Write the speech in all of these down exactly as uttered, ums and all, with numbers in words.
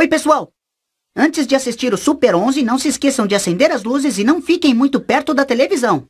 Oi, pessoal! Antes de assistir o Super onze, não se esqueçam de acender as luzes e não fiquem muito perto da televisão.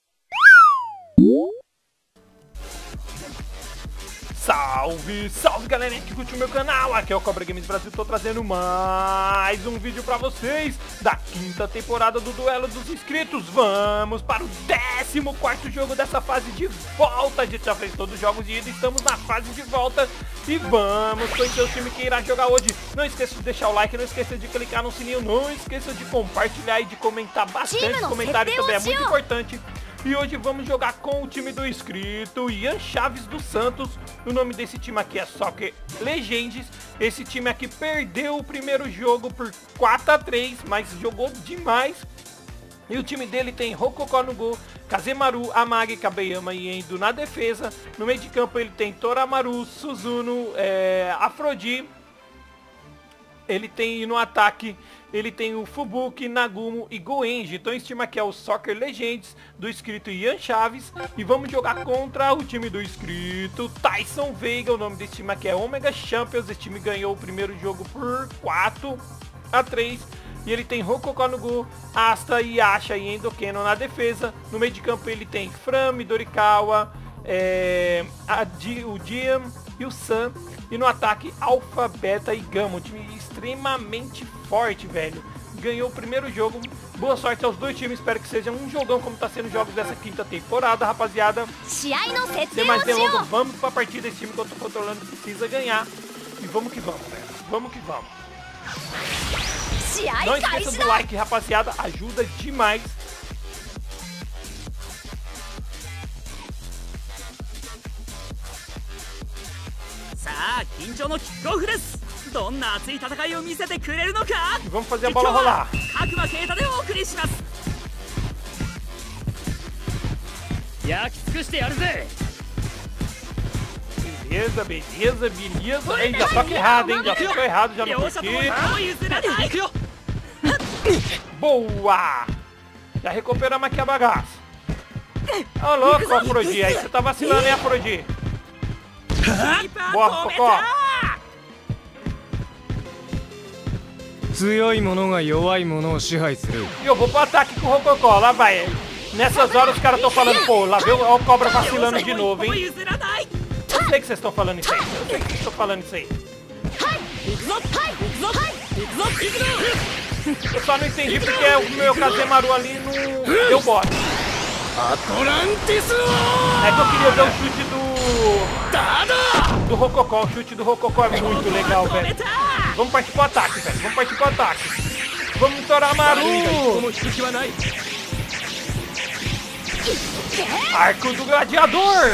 Salve, salve galerinha que curte o meu canal, aqui é o Cobra Games Brasil, tô trazendo mais um vídeo pra vocês da quinta temporada do Duelo dos Inscritos. Vamos para o décimo quarto jogo dessa fase de volta. A gente já fez todos os jogos de ida, estamos na fase de volta e vamos conhecer o time que irá jogar hoje. Não esqueça de deixar o like, não esqueça de clicar no sininho, não esqueça de compartilhar e de comentar bastante. Comentário também é muito importante. E hoje vamos jogar com o time do inscrito Ian Chaves dos Santos. O nome desse time aqui é Soccer Legends. Esse time aqui perdeu o primeiro jogo por quatro a três, mas jogou demais. E o time dele tem Rokoko no gol, Kazemaru, Amagi, Kabeyama e Endo na defesa. No meio de campo ele tem Toramaru, Suzuno, é, Afrodi. Ele tem no ataque, ele tem o Fubuki, Nagumo e Goenji. Então esse time aqui é o Soccer Legends do inscrito Ian Chaves. E vamos jogar contra o time do inscrito Tyson Veiga. O nome desse time aqui é Omega Champions. Esse time ganhou o primeiro jogo por quatro a três. E ele tem Rokoko no gol, Asta, Yasha e Endo Kenon na defesa. No meio de campo ele tem Fran, Midorikawa, é, a Di, o Diam e o Sam. E no ataque, Alpha, Beta e Gama. Um time extremamente forte, velho. Ganhou o primeiro jogo. Boa sorte aos dois times. Espero que seja um jogão como tá sendo os jogos dessa quinta temporada, rapaziada. Sem mais delongas, vamos pra partida. Esse time que eu tô controlando precisa ganhar. E vamos que vamos, velho. Vamos que vamos. Não esqueça do like, rapaziada. Ajuda demais. Vamos fazer a bola rolar. Beleza, beleza, beleza. Ei, já toca errado, hein? Já tocou errado, já não curti. Boa! Já recuperamos aqui a bagaça. Ô, louco, Afrodi. Aí você tá vacilando, hein, Afrodi? Boa, Cocó. E eu vou pro ataque com o Rokoko. Lá vai. Nessas horas os caras estão falando, pô, lá veio o Cobra vacilando de novo, hein? Eu sei que vocês estão falando isso aí. Eu sei que vocês estão falando isso aí. Eu só não entendi porque o meu Kazemaru ali não deu bote. É que eu queria ver o chute do... Do Rokoko. O chute do Rokoko é muito legal, velho. Vamos partir pro ataque, velho. Vamos partir pro ataque. Vamos Toramaru. Arco do Gladiador.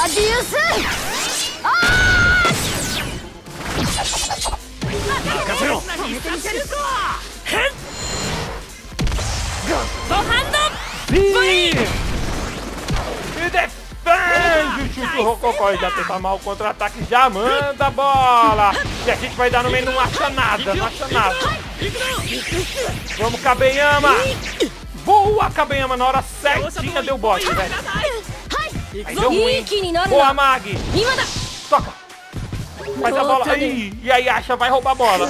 Sim! E defende o chute do Rokoko. Já tenta mal o contra-ataque, já manda a bola. E a gente vai dar no meio, não acha nada, não acha nada. Vamos, Kabeyama. Boa, Kabeyama, na hora certinha deu bote, velho. Aí deu ruim. Boa, Magi. Toca. Faz a bola. Aí, e aí, Yasha vai roubar a bola.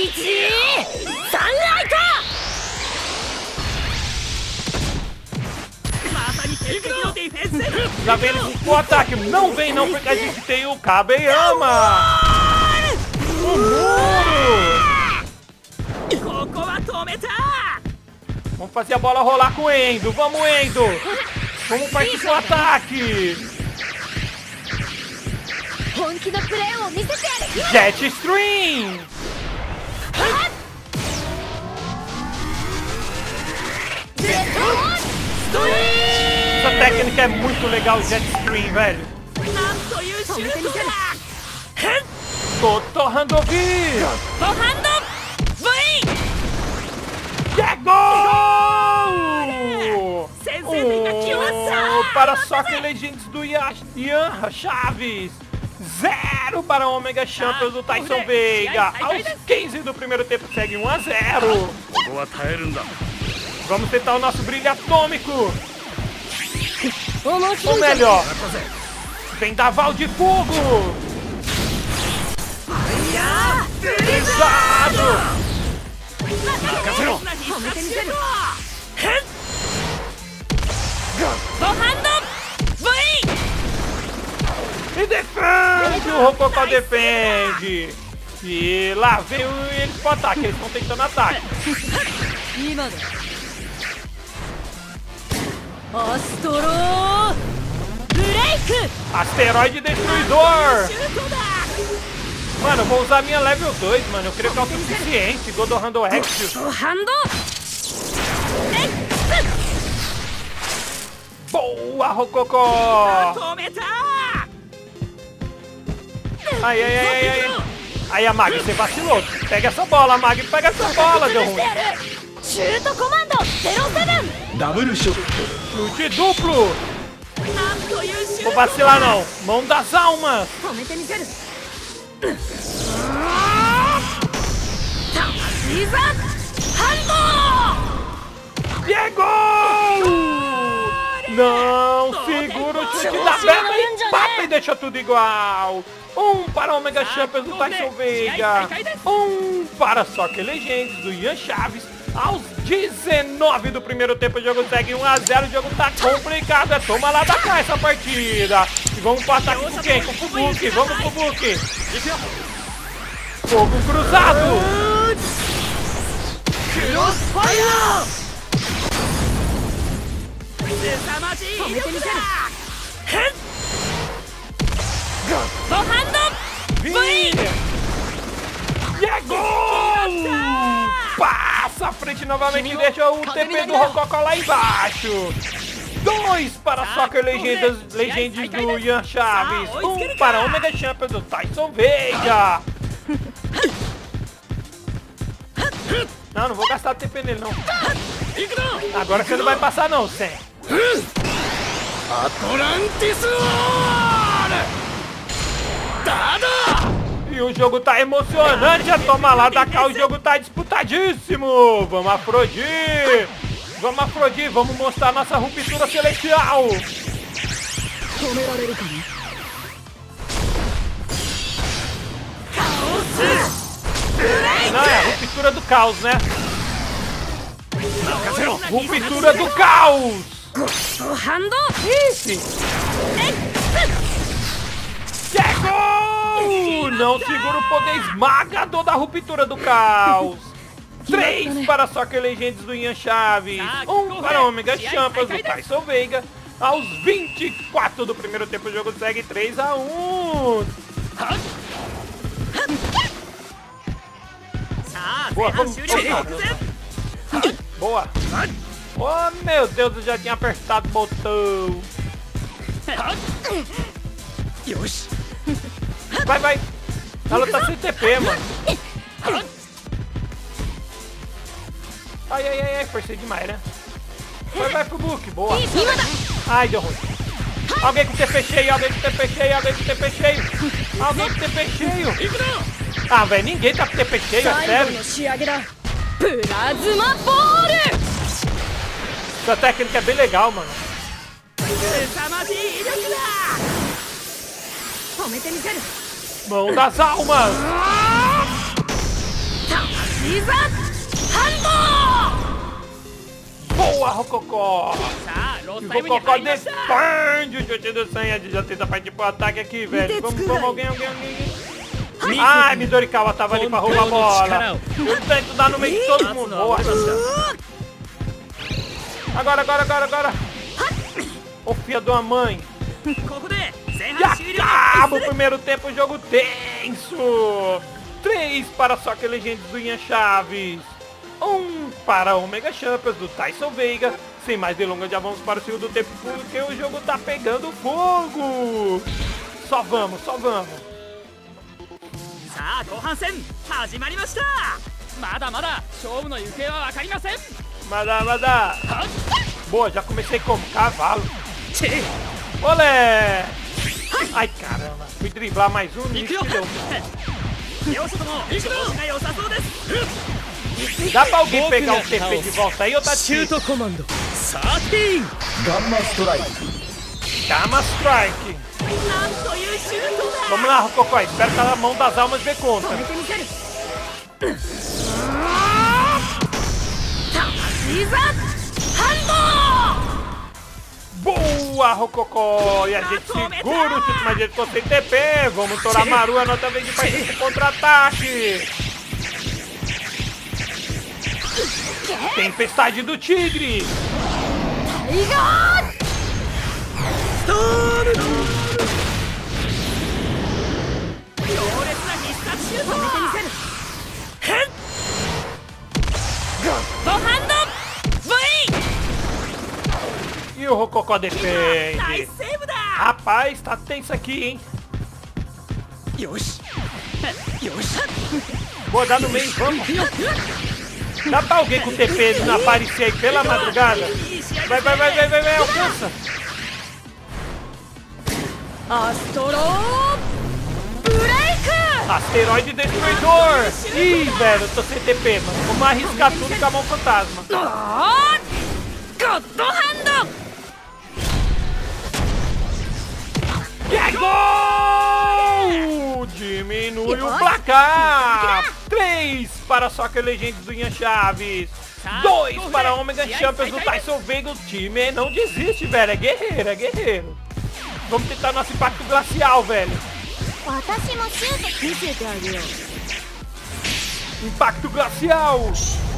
Já vem ele com o ataque. Não vem não, porque a gente tem o Kabeyama. O muro. Vamos fazer a bola rolar com o Endo. Vamos, Endo. Vamos partir pro ataque. Jet Stream. Essa técnica é muito legal, Jet Stream, velho. Totohandovi! É gol! Oh, para Soccer Legends do Ian Chaves. Zero para o Omega Champions do Tyson Veiga. Aos quinze do primeiro tempo segue um a zero. Vamos tentar o nosso brilho atômico. Ou melhor, vendaval de fogo. Pesado! E defende! O Rococó defende! E lá vem eles pro ataque, eles estão tentando ataque. Asteroide Destruidor! Mano, eu vou usar minha level dois, mano. Eu creio que é o suficiente. Godorrando X. Boa, Rococó! Ai, ai, ai, ai, ai. Aí, a Mag, você vacilou. Pega essa bola, Mag. Pega essa bola, deu ruim. Chute duplo. Vou vacilar, não. Mão das almas. Diego! Não, segura o chute da Bela e pata e deixa tudo igual. Um para o Omega Champions do Tyson Veiga. Um para Soccer Legends do Ian Chaves. Aos dezenove do primeiro tempo, o jogo segue um a zero. O jogo tá complicado. É toma lá da cá essa partida. E vamos pro ataque com quem? Com o Fubuki. Vamos pro Fubuki. Fogo cruzado. Diego! Passa à frente novamente e deixa o T P do Rococó lá embaixo. Dois para Soccer Legendas, Legends do Ian Chaves. Um para Omega Champions do Tyson Veiga. Não, não vou gastar T P nele, não. Agora você não vai passar, não, Sam. E o jogo tá emocionante, a toma lá da cá, o jogo tá disputadíssimo. Vamos Afrodir. Vamos Afrodir, vamos mostrar nossa ruptura celestial. Não, é a ruptura do caos, né? Ruptura do caos! Ixi! Diego! Não segura o poder esmagador da ruptura do caos! Três para Soccer Legends do Ian Chaves. Um para Omega Champions do Tyson Veiga. Aos vinte e quatro do primeiro tempo, o jogo segue três a um. Boa, vamos, vamos. Boa. Oh, meu Deus, eu já tinha apertado o botão. Vai, vai. Ela tá sem T P, mano. Ai, ai, ai, ai, forcei demais, né? Vai, vai pro book, boa. Ai, deu ruim. Alguém com T P cheio, alguém com T P cheio, alguém com T P cheio. Alguém com T P cheio. Ah, velho, ninguém tá com T P cheio, é sério. Essa técnica é bem legal, mano. Mão das almas. Boa, Rococó. E o Rococó defende o chute do Sanji. Já tenta partir pro ataque aqui, velho. Vamos, vamos, alguém, alguém, alguém. Ai, Midorikawa tava ali pra roubar a bola. Eu tento dar no meio de todo mundo. Boa. Agora, agora, agora, agora. Ô, filha de uma mãe. E acaba o primeiro tempo, o jogo tenso. Três para Soccer Legends do Ian Chaves. Um para Omega Champions do Tyson Veiga. Sem mais delongas, já vamos para o segundo tempo, porque o jogo tá pegando fogo. Só vamos, só vamos. Mada, mada. Boa, já comecei como cavalo. Olé! Ai, caramba. Fui driblar mais um e deu. Dá pra alguém pegar o T P de volta aí ou tá difícil? Gamma Strike. Gamma Strike. Vamos lá, Rococó. Espero que a mão das almas dê conta. Boa, Rococó! E a gente segura o chute, mas ele ficou sem T P. Vamos Toramaru, a nota vez de partir esse contra-ataque. Tempestade do Tigre. E o Rococó defende. Rapaz, tá tenso aqui, hein? Vou dar no meio, vamos. Dá pra alguém com T P não aparecer aí pela madrugada? Vai, vai, vai, vai, vai, vai, alcança. Asteroide Destruidor. Ih, velho, eu tô sem T P, mano. Vamos arriscar tudo com a mão fantasma. É gol! Diminui o placar. Três para Soccer Legends do Ian Chaves. Dois para Omega Champions do Tyson Veiga. O time não desiste, velho. É guerreiro, é guerreiro. Vamos tentar nosso impacto glacial, velho. Impacto glacial.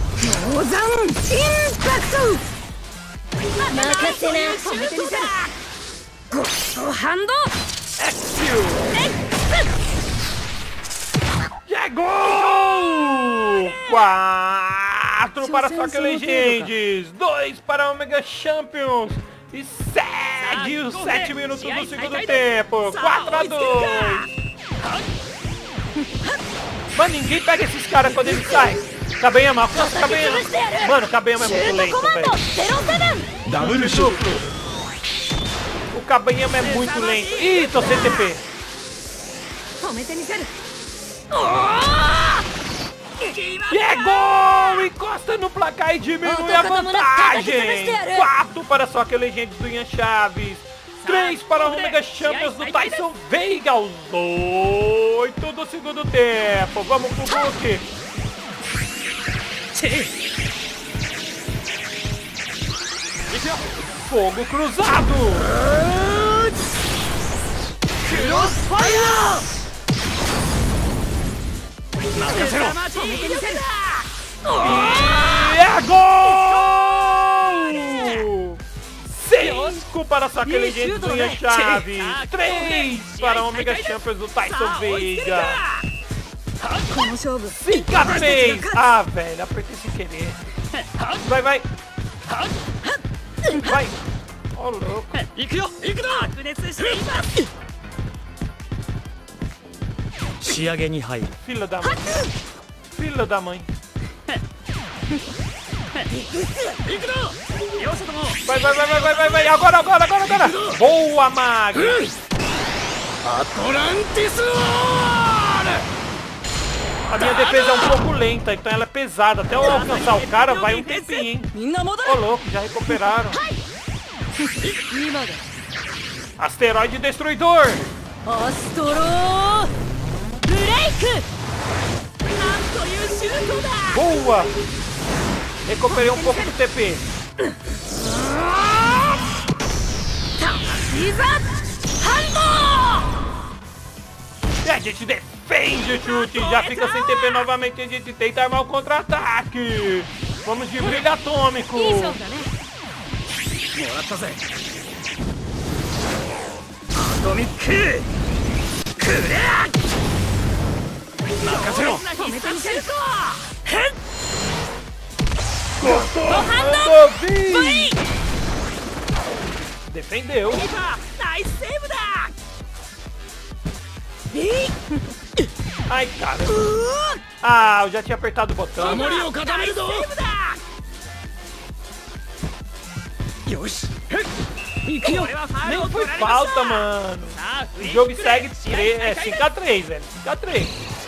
É gol! Quatro para Soccer Legends. Dois para Omega Champions. E segue os sete minutos do segundo tempo. quatro a dois. Mano, ninguém pega esses caras quando eles saem. Kabeyama, alcança Kabeyama. Mano, Kabeyama é muito lento, velho. Duplo, duplo. O Kabeyama é muito lento. Ih, tô sem T P. E é gol! Encosta no placar e diminui a vantagem. Quatro para Soccer Legends do Ian Chaves. Três para o Omega Champions do Tyson Veiga aos oito do segundo tempo. Vamos pro Hulk. Fogo cruzado. E é gol! Cinco para Soccer Legends do Ian Chaves. Três para Omega Champions do Tyson Veiga. Cinco a três. Ah, velho, apertei sem querer. Vai, vai. Vai. Ó, louco. Filha da mãe. Filha da mãe. Vai, vai, vai, vai, vai, vai, vai. Agora, agora, agora, agora. Boa, Mag. A minha defesa é um pouco lenta, então ela é pesada. Até eu alcançar o cara vai um tempinho, hein. Ô, louco, já recuperaram. Asteroide Destruidor. Boa! Recuperei um pouco do T P. E a gente defende o chute. Já fica sem T P novamente. A gente tenta armar o contra-ataque. Vamos de brilho atômico. Atomic! Defendeu. Ai, cara. Ah, eu já tinha apertado o botão. Nem foi falta, mano. O jogo segue é, cinco a três, velho. cinco a três.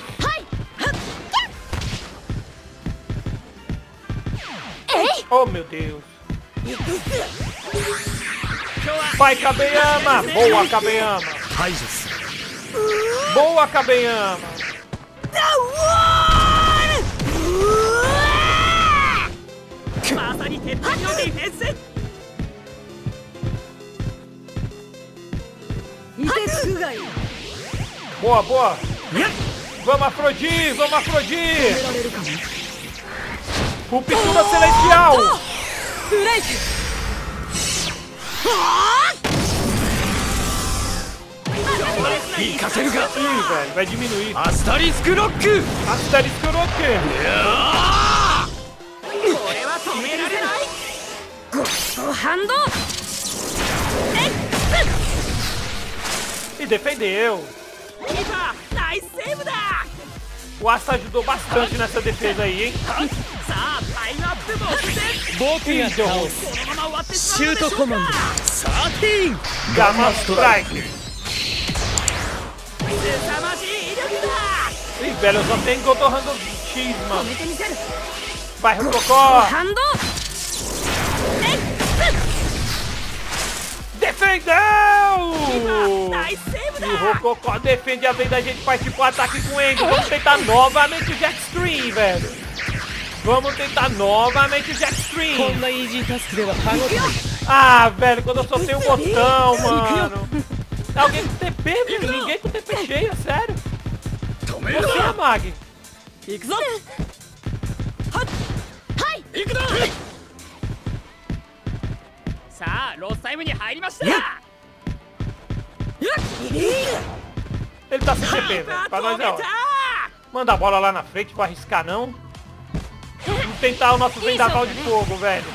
Oh, meu Deus. Vai, Kabeyama. Boa, Kabeyama. Boa, Kabeyama. Boa, boa. Vamos, Afrodite, vamos, Afrodite. Ruptura celestial. Ih, velho, vai diminuir. Asterisk Rock. Asterisk Rock. E defendeu. O Asta ajudou bastante nessa defesa aí, hein? Gamma Strike. Ih, velho, eu só tenho Gotorrando X, mano. Vai, Rococó. Defendeu! E o Rococó defende a vez da gente participar do ataque com o Endo. Vamos tentar novamente o Jetstream, velho. Vamos tentar novamente o Jetstream. Ah, velho, quando eu só tenho um botão, mano. Alguém com T P, velho? Ninguém com T P cheia, sério. Você, a Mag. Ele tá sem T P, velho. Pra nós é ótimo. Manda a bola lá na frente pra arriscar, não. Vamos tentar o nosso vendaval de fogo, velho.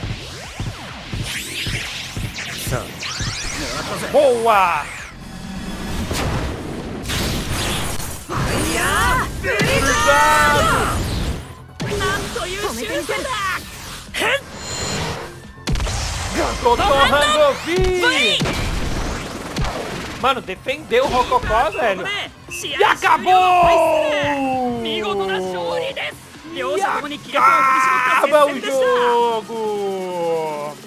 Boa! Gotorrando V! Mano, defendeu o Rococó, velho. E acabou! E acaba o jogo!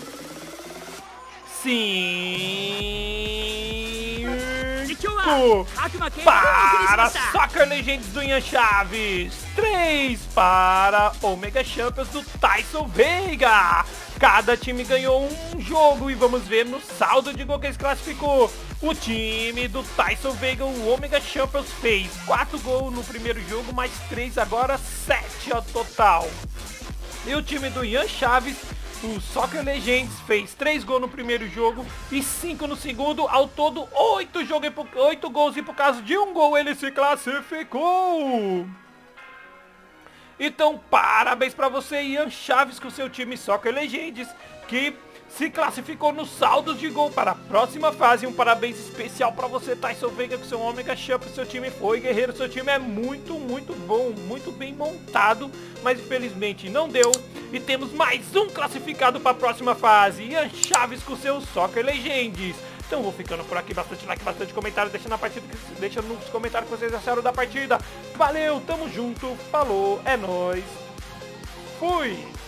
Cinco para Soccer Legends do Ian Chaves, três para Omega Champions do Tyson Veiga. Cada time ganhou um jogo e vamos ver no saldo de gol que eles classificou. O time do Tyson Veiga, o Omega Champions, fez quatro gols no primeiro jogo, mais três agora, sete ao total. E o time do Ian Chaves, o Soccer Legends, fez três gols no primeiro jogo e cinco no segundo. Ao todo, oito gols e por causa de um gol ele se classificou. Então, parabéns pra você, Ian Chaves, com seu time Soccer Legends, que se classificou nos saldos de gol para a próxima fase. Um parabéns especial para você, Tyson Veiga, com seu Omega Champions. Seu time foi guerreiro, seu time é muito, muito bom, muito bem montado, mas infelizmente não deu. E temos mais um classificado para a próxima fase, Ian Chaves com seu Soccer Legends. Então vou ficando por aqui, bastante like, bastante comentário, deixa na partida, deixa nos comentários o que vocês acharam da partida. Valeu, tamo junto, falou, é nóis, fui!